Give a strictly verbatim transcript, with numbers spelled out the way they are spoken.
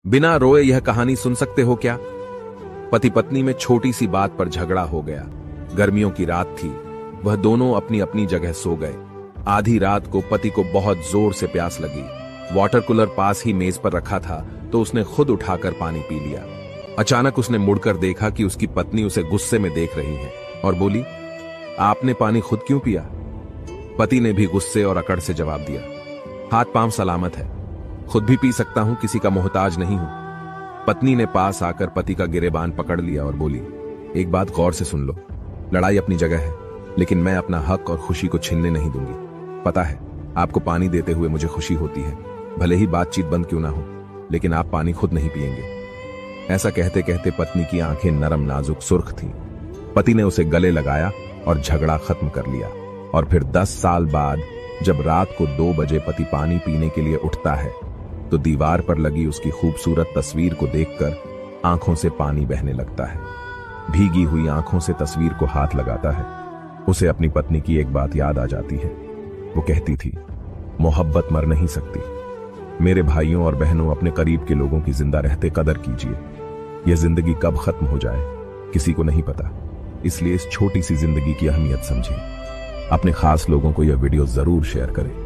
बिना रोए यह कहानी सुन सकते हो क्या? पति पत्नी में छोटी सी बात पर झगड़ा हो गया। गर्मियों की रात थी। वह दोनों अपनी अपनी जगह सो गए। आधी रात को पति को बहुत जोर से प्यास लगी। वाटर कूलर पास ही मेज पर रखा था तो उसने खुद उठाकर पानी पी लिया। अचानक उसने मुड़कर देखा कि उसकी पत्नी उसे गुस्से में देख रही है और बोली, आपने पानी खुद क्यों पिया? पति ने भी गुस्से और अकड़ से जवाब दिया, हाथ पांव सलामत है, खुद भी पी सकता हूं, किसी का मोहताज नहीं हूं। पत्नी ने पास आकर पति का गिरेबान पकड़ लिया और बोली, एक बात गौर से सुन लो, लड़ाई अपनी जगह है, लेकिन मैं अपना हक और खुशी को छीनने नहीं दूंगी। पता है, आपको पानी देते हुए मुझे खुशी होती है, भले ही बातचीत बंद क्यों ना हो, लेकिन आप पानी खुद नहीं पिएंगे। ऐसा कहते कहते पत्नी की आंखें नरम नाजुक सुर्ख थीं। पति ने उसे गले लगाया और झगड़ा खत्म कर लिया। और फिर दस साल बाद जब रात को दो बजे पति पानी पीने के लिए उठता है तो दीवार पर लगी उसकी खूबसूरत तस्वीर को देखकर आंखों से पानी बहने लगता है। भीगी हुई आंखों से तस्वीर को हाथ लगाता है। उसे अपनी पत्नी की एक बात याद आ जाती है। वो कहती थी, मोहब्बत मर नहीं सकती। मेरे भाइयों और बहनों, अपने करीब के लोगों की जिंदा रहते कदर कीजिए। यह जिंदगी कब खत्म हो जाए किसी को नहीं पता, इसलिए इस छोटी सी जिंदगी की अहमियत समझिए। अपने खास लोगों को यह वीडियो जरूर शेयर करें।